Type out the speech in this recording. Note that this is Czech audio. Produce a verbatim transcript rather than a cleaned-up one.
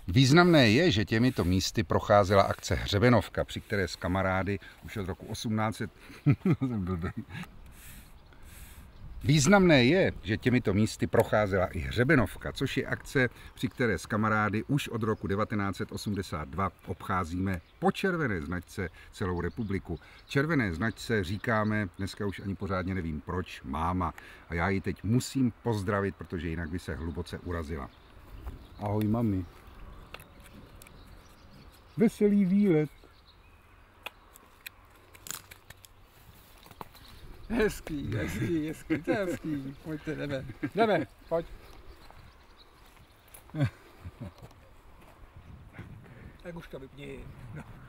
Významné je, že těmito místy procházela akce Hřebenovka, při které s kamarády už od roku osmnáct set... Významné je, že těmito místy procházela i Hřebenovka, což je akce, při které s kamarády už od roku devatenáct set osmdesát dva obcházíme po červené značce celou republiku. Červené značce říkáme, dneska už ani pořádně nevím proč, máma. A já ji teď musím pozdravit, protože jinak by se hluboce urazila. Ahoj mami. Veselý výlet. Hezký, hezký, hezký, to je hezký. Pojďte, jdeme, jdeme, pojď. Tak už to vypni. No.